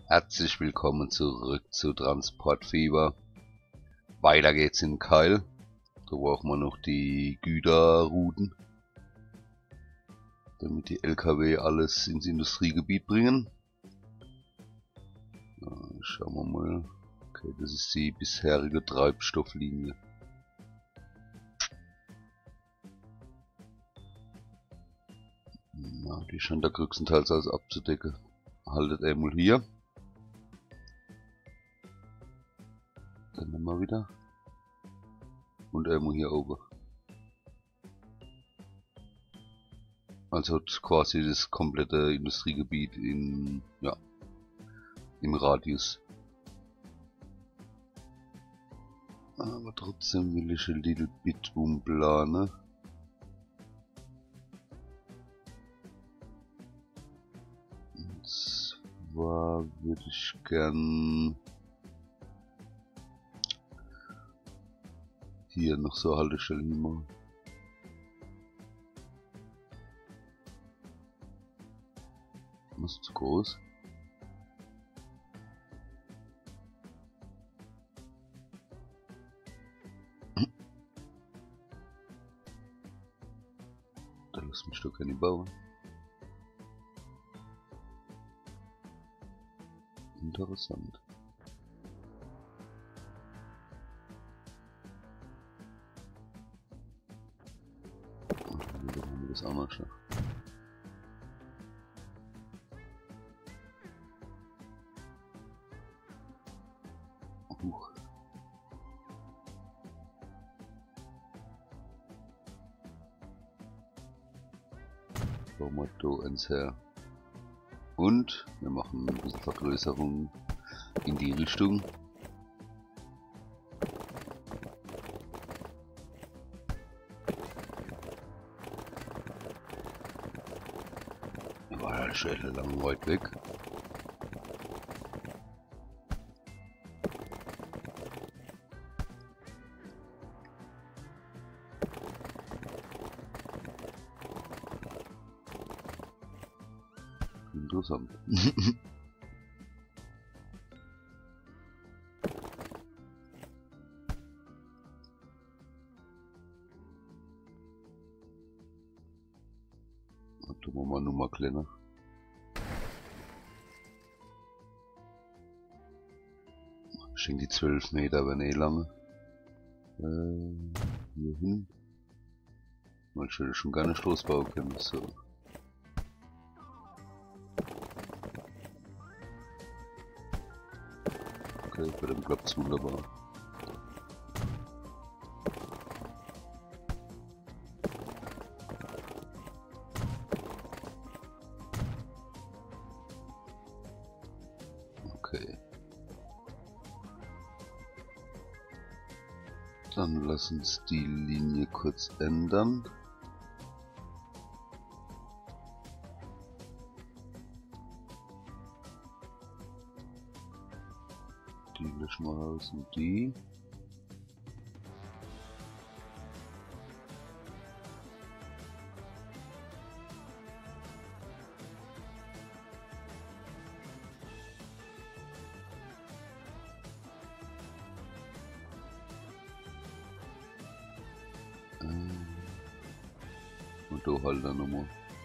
Herzlich willkommen zurück zu Transportfieber. Weiter geht's in Keil. Da brauchen wir noch die Güterrouten, damit die LKW alles ins Industriegebiet bringen. Schauen wir mal. Okay, das ist die bisherige Treibstofflinie. Na, die scheint da größtenteils alles abzudecken. Haltet einmal hier. Dann nehmen wir wieder. Und einmal hier oben. Also hat quasi das komplette Industriegebiet im Radius. Aber trotzdem will ich ein little bit umplanen. Und zwar würde ich gern hier noch so Haltestellen machen. Das ist zu groß. Da lass mich doch keine bauen. Interessant. Und dann haben wir das auch noch schon. Bauen wir da eins her. Und wir machen ein bisschen Vergrößerung in die Richtung. War halt schon lang weit weg. Interessant. Tun wir mal nur mal kleiner. Ich denke, die 12 Meter werden eh lange. Hier hin. Mal schon gar nicht Stoßbau können. So. Okay, bei dem klappt's wunderbar. Okay. Dann lass uns die Linie kurz ändern. Die löschen wir raus und die. Und da halt dann nochmal.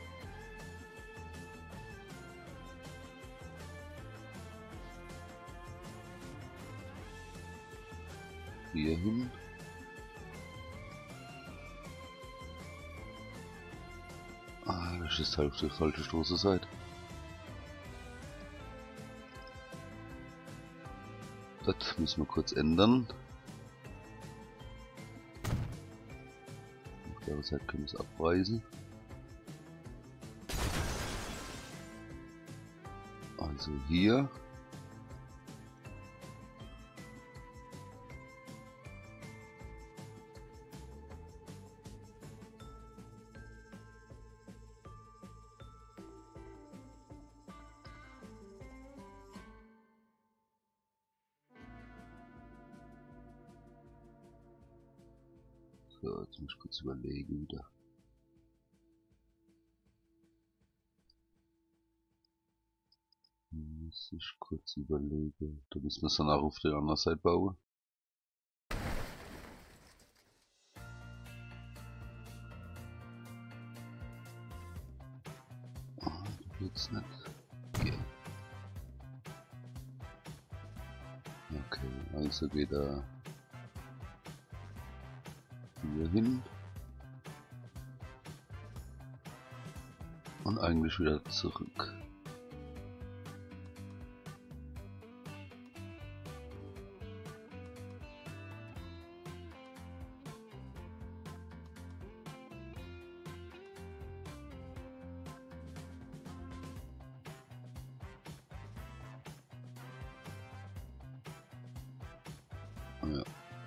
Hier hin. Ah, das ist halt die falsche Stoßseite. Das müssen wir kurz ändern. Auf der Seite können wir es abreißen. Also hier. So, jetzt muss ich kurz überlegen wieder. Muss ich kurz überlegen. Da müssen wir es dann auch auf der anderen Seite bauen. Jetzt nicht. Okay. Okay, also geht er hier hin. Und eigentlich wieder zurück. Ja.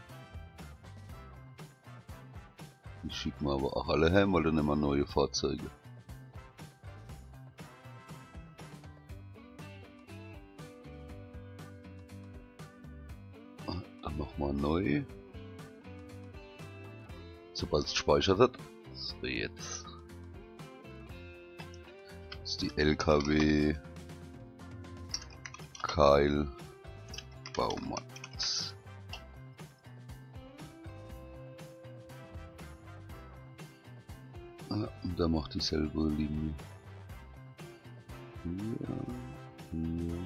Die schicken wir aber auch alle heim, weil dann immer neue Fahrzeuge. Dann nochmal neu. Sobald es gespeichert hat. So, jetzt. Das ist die LKW Keil Baumarkt. Ja, und da macht dieselbe Linie. Hier.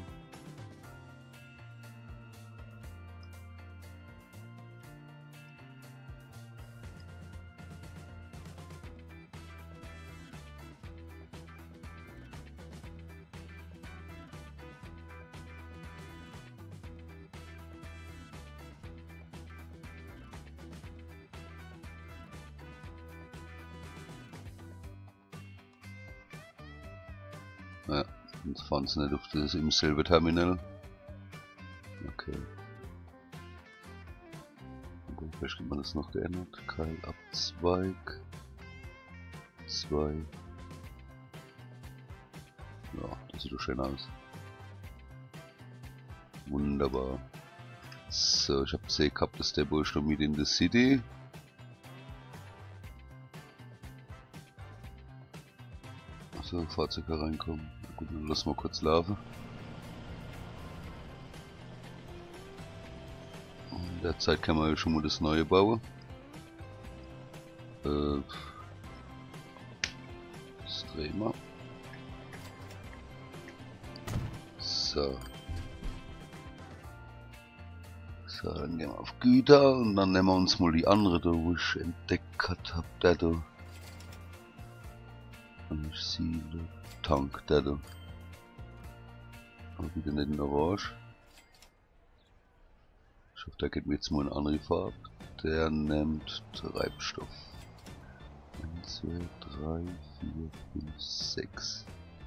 Ja, jetzt fahren sie nicht auf das im selben Terminal. Okay. Und vielleicht hat man das noch geändert. Keilabzweig. 2. Ja, das sieht doch schön aus. Wunderbar. So, ich habe gesehen gehabt, dass der Bullsturm mit in the City. So, Fahrzeuge reinkommen. Na gut, dann lassen wir kurz laufen. Und in der Zeit kann man ja schon mal das neue bauen. Das drehen wir. So. So, dann gehen wir auf Güter und dann nehmen wir uns mal die andere da, wo ich entdeckt habe, der da. Siele, Tank, der da. Aber wieder nicht in Orange. Ich hoffe, der geht mir jetzt mal eine andere Farbe. Der nimmt Treibstoff. 1, 2, 3, 4, 5, 6.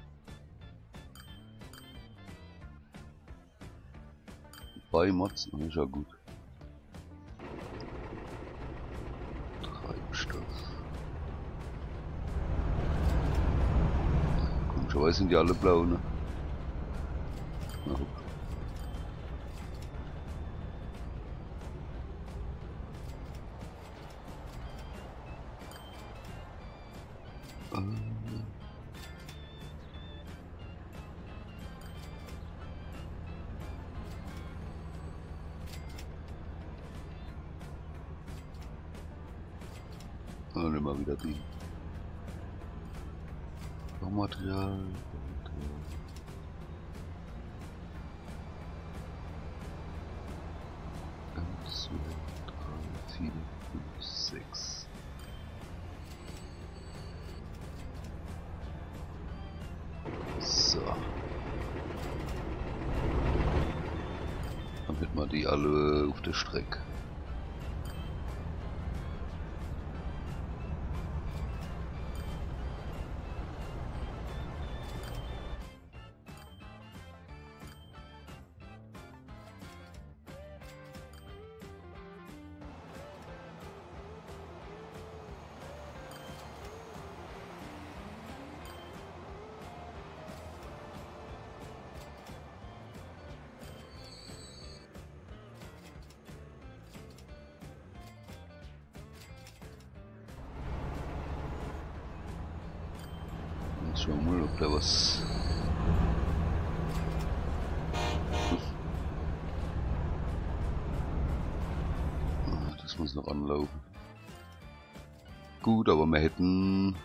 Bei Motzen ist ja gut. Treibstoff. Komischerweise sind die alle blau, ne? Na gut. Und immer wieder die Baumaterial. 1, 2, 3, 4, 5, 6. So. Dann hätten wir die alle auf der Strecke. Schauen wir mal, ob da was Das muss noch anlaufen. Gut, aber wir hätten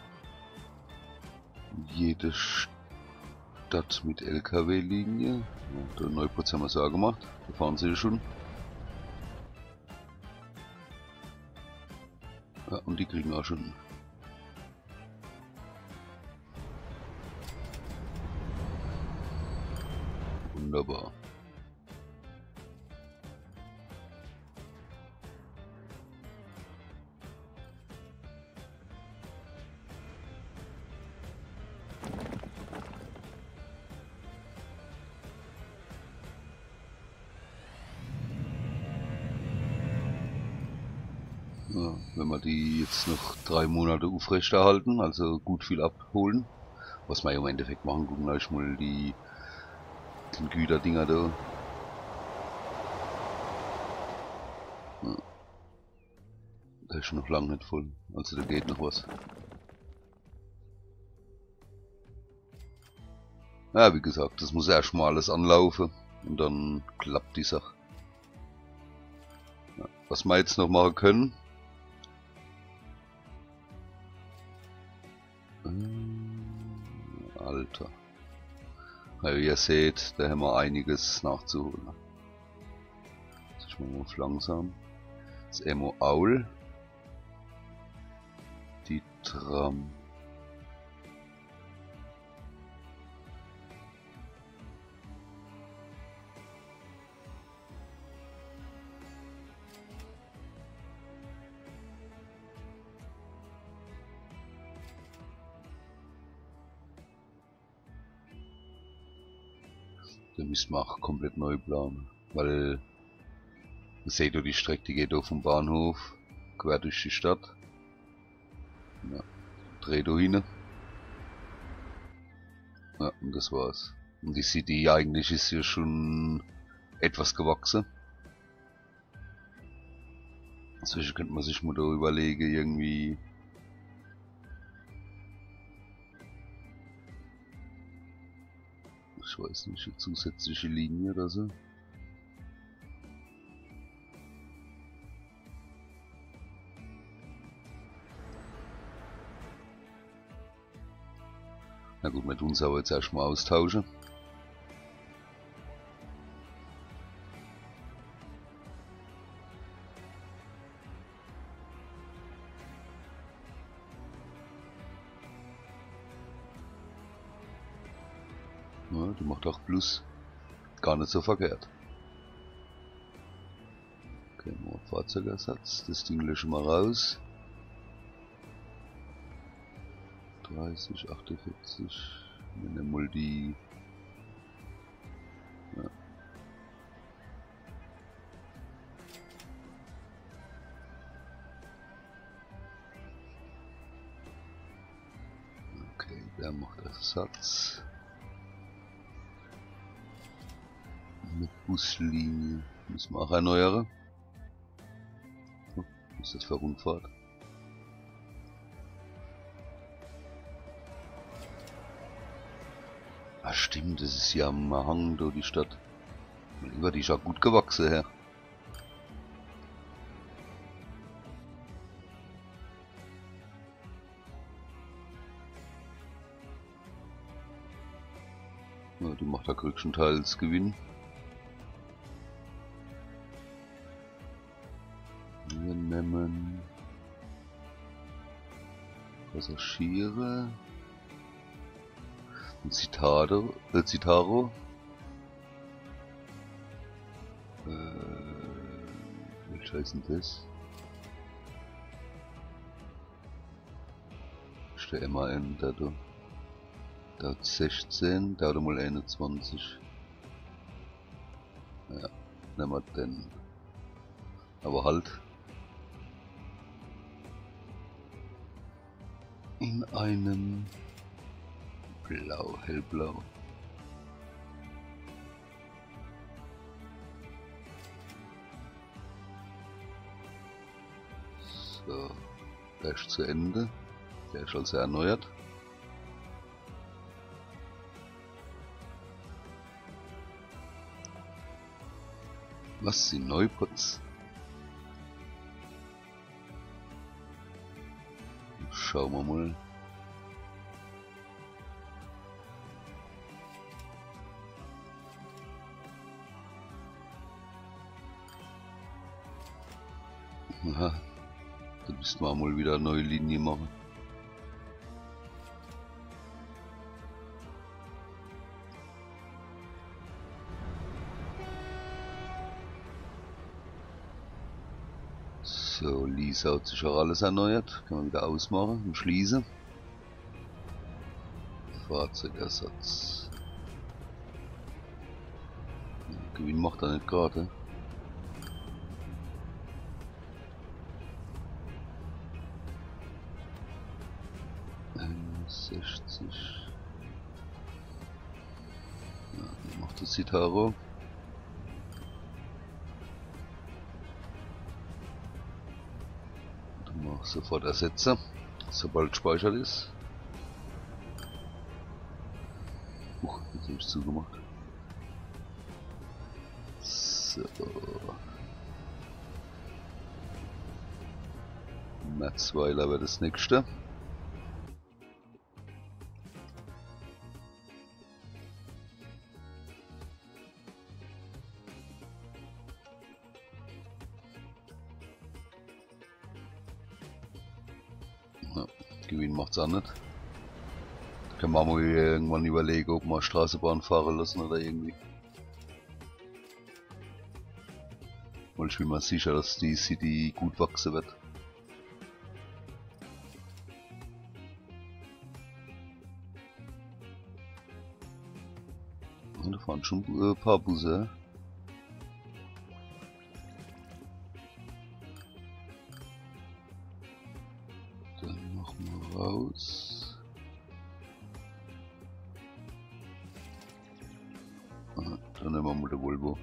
jede Stadt mit LKW-Linie. Ja, der Neuputz haben wir es auch gemacht. Da fahren sie ja schon. Ja, und die kriegen auch schon. Wunderbar. Ja, wenn wir die jetzt noch 3 Monate aufrechterhalten, also gut viel abholen, was wir im Endeffekt machen, gucken wir euch mal den Güterdinger da. Ja, der ist noch lange nicht voll, also da geht noch was. Ja, wie gesagt, das muss erstmal alles anlaufen und dann klappt die Sache. Ja, was wir jetzt noch machen können, Alter. Ja, wie ihr seht, da haben wir einiges nachzuholen. Jetzt ist mal langsam. Das Emo Aul. Die Tram. Da müssen wir auch komplett neu planen, weil ihr seht ihr die Strecke, die geht auf vom Bahnhof quer durch die Stadt. Ja, dreht da hin. Ja, und das war's. Und die City eigentlich ist hier schon etwas gewachsen. Deswegen könnte man sich mal da überlegen, irgendwie ich weiß nicht, eine zusätzliche Linie oder so. Na gut, wir tun es aber jetzt erstmal austauschen. Ja, die macht auch Plus. Gar nicht so verkehrt. Okay, mal Fahrzeugersatz. Das Ding löschen wir raus. 30, 48. Wir nehmen mal die. Ja. Okay, der macht Ersatz. Mit Buslinie müssen wir auch erneuern. Oh, ist das für Rundfahrt? Ah stimmt, das ist ja am Hang da die Stadt. Mein Lieber, die ist auch gut gewachsen her. Ja, die macht da größtenteils Gewinn. Wir nehmen Passagiere. Ein Citaro. Welcher ist denn das? Ist der MAN da da? Da hat 16, da hat er mal 21. Ja, nehmen wir den. Aber halt. In einem Blau, hellblau. So, der ist zu Ende. Der ist also erneuert. Was sind Neuputz? schauen wir mal. Aha, da müssten wir mal wieder eine neue Linie machen. So, Lisa hat sich auch alles erneuert. Kann man wieder ausmachen und schließen. Fahrzeugersatz. Gewinn macht er nicht gerade. Ja, dann macht das Citaro. Dann mach sofort ersetzen, sobald gespeichert ist. Jetzt habe ich zugemacht. So. Metzweiler wäre das nächste. Ja, Gewinn macht's auch nicht. Können wir mal irgendwann überlegen, ob wir Straßenbahn fahren lassen oder irgendwie. Weil ich bin mir sicher, dass die City gut wachsen wird. Und da fahren schon ein paar Busse. Dann machen wir raus. Ah, dann nehmen wir mal den Volvo.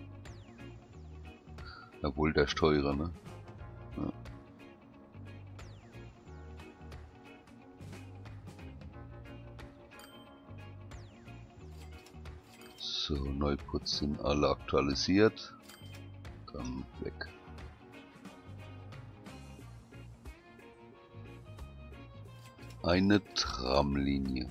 Obwohl der ist teurer, ne? Ja. So, Neuputz sind alle aktualisiert. Dann weg. Eine Tramlinie.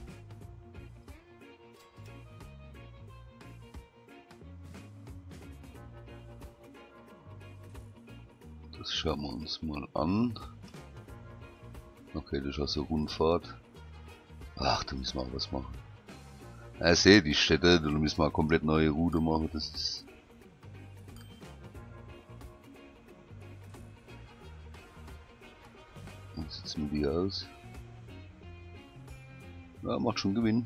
Das schauen wir uns mal an. Okay, das ist also Rundfahrt. Ach, da müssen wir auch was machen. Ja, seht die Städte, da müssen wir eine komplett neue Route machen. Das ist. Wie sieht's mit dir aus? Ja, macht schon Gewinn.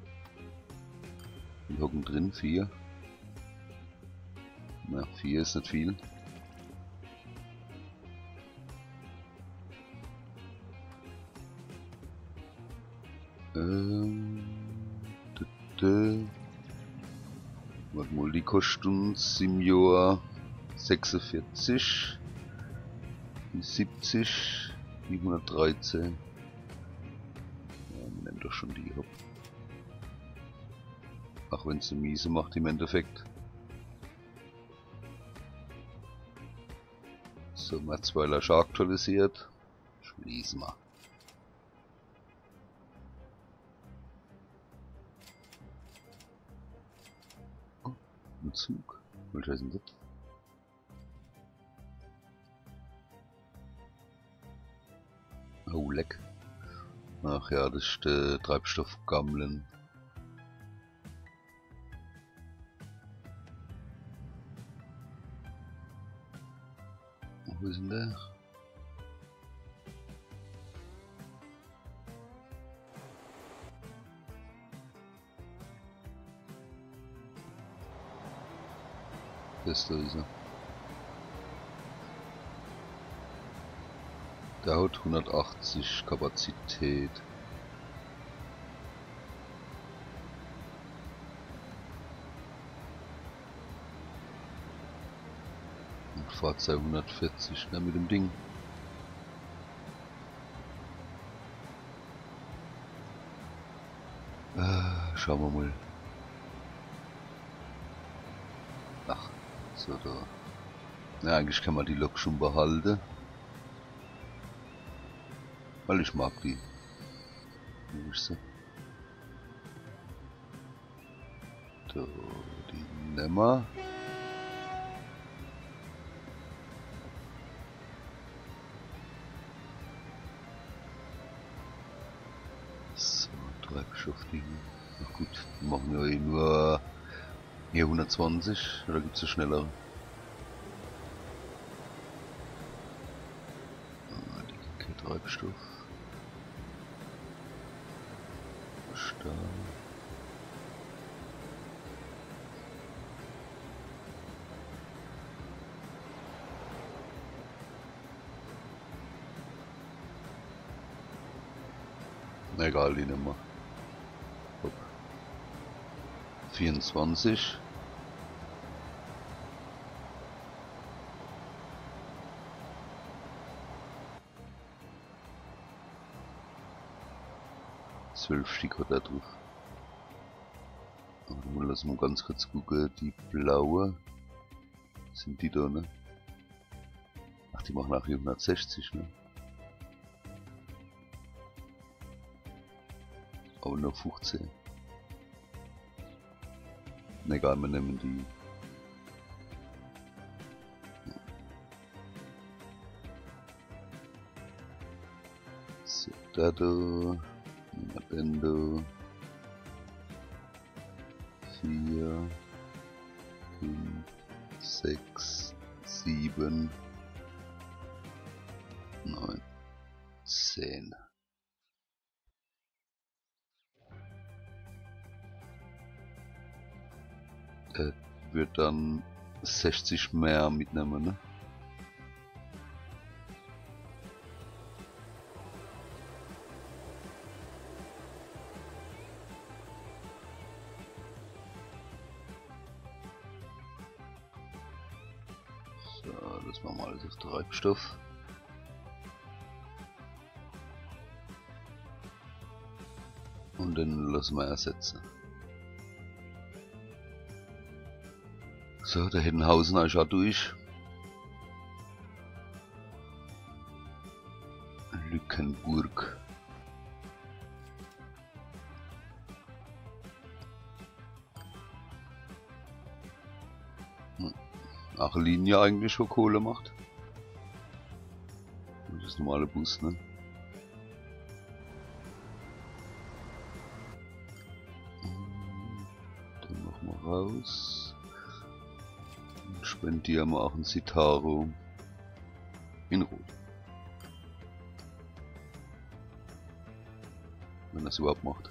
Wir hocken drin, 4. Na, 4 ist nicht viel. Was mal, die kosten uns im Jahr 46, die 70, die 113. Ja, man nimmt doch schon die ab. Auch wenn es eine miese macht im Endeffekt. So, Metzweiler schon aktualisiert. Schließen wir. Ein Zug. Welcher ist denn das? Oh, leck. Ach ja, das ist der Treibstoff Gamlen. Wo ist denn der? Das da ist er. Der hat 180 Kapazität. Und fahrt 240, ne, mit dem Ding. Schauen wir mal. Ach, so da. Ja, eigentlich kann man die Lok schon behalten. Weil ich mag die. Wo ist sie? Da, die nehmen wir. So, Treibstoffding. Na gut, die machen ja eh nur hier 120, oder gibt es schneller? Die Treibstoff. Stahl. Egal, die nehmen wir. 24. Zwölf Stück hat er drauf. Lassen wir ganz kurz gucken. Die blaue. Sind die da, ne? Ach, die machen auch 160, ne? Aber nur 15. Egal, wir nehmen die. So, da. Nehmen wir den da. 4, 5, 6, 7, 9, 10. Wird dann 60 mehr mitnehmen, ne? So, das machen wir alles auf Treibstoff. Und dann lassen wir ersetzen. So, der Hettenhausen ist auch durch. Lückenburg. Ach, Linie eigentlich schon Kohle macht. Das ist normale Bus, ne? Dann machen wir raus. Spendieren wir auch ein Citaro in Rot. Wenn das überhaupt macht.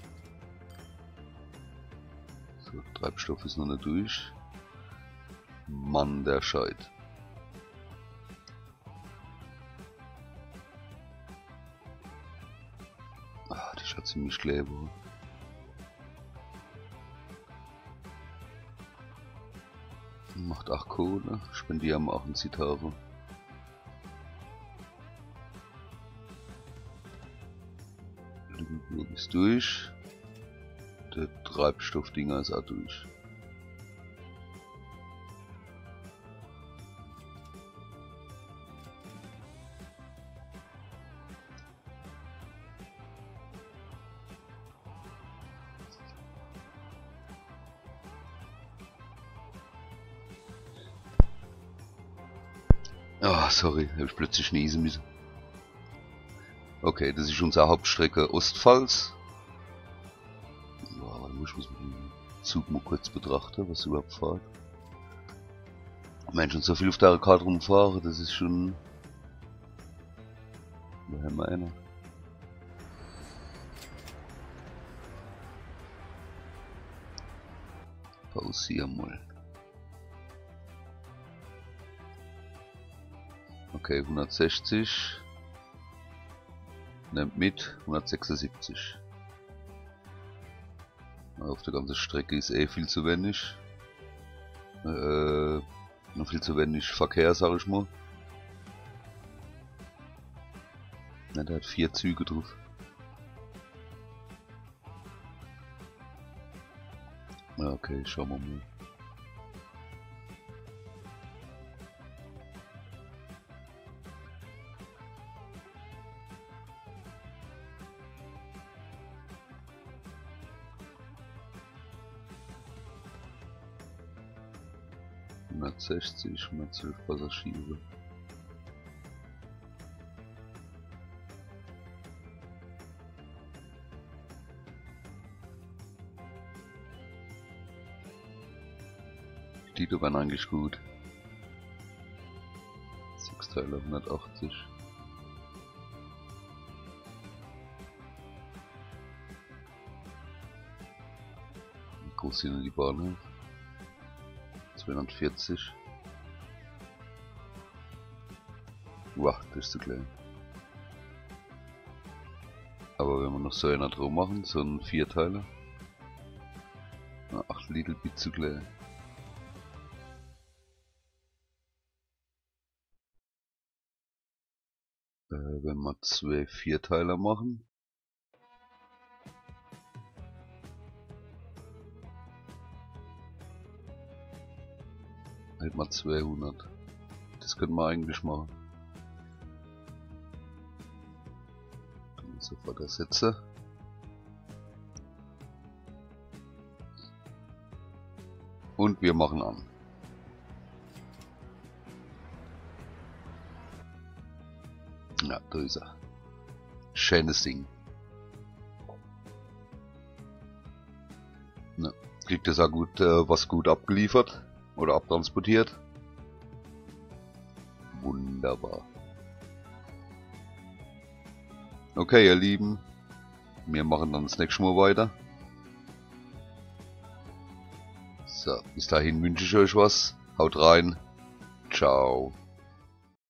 So, Treibstoff ist noch nicht durch. Mann, der Scheit. Ah, die schaut ziemlich clever. Macht auch Kohle, spendieren wir auch ein Citaro. Lügenburg ist durch. Der Treibstoffdinger ist auch durch. Ah, sorry, habe ich plötzlich niesen müssen. Okay, das ist unsere Hauptstrecke Ostpfalz. Ja, ich muss den Zug mal kurz betrachten, was überhaupt fährt. Mensch, und so viel auf der Karte rumfahren, das ist schon... Da haben wir einer. Pausieren mal. Okay, 160. Nimmt mit 176. Auf der ganzen Strecke ist eh viel zu wenig. Noch viel zu wenig Verkehr, sag ich mal. Ja, der hat 4 Züge drauf. Ja, okay, schauen wir mal. 160, 112 Passagiere. Die waren eigentlich gut. 6 Teile 180. Wie groß sind denn die Bahnen? 240. Wow, das ist zu klein. Aber wenn wir noch so einer drum machen, so einen Vierteiler. 8 little bit zu klein. Wenn wir 2 Vierteiler machen. Halt mal 200. Das könnten wir eigentlich machen. Dann sofort ersetzen. Und wir machen an. Ja, da ist er. Schönes Ding. Ja, kriegt das auch gut, was gut abgeliefert oder abtransportiert. Wunderbar. Okay, ihr Lieben, wir machen dann das nächste Mal weiter. So, bis dahin wünsche ich euch was. Haut rein. Ciao.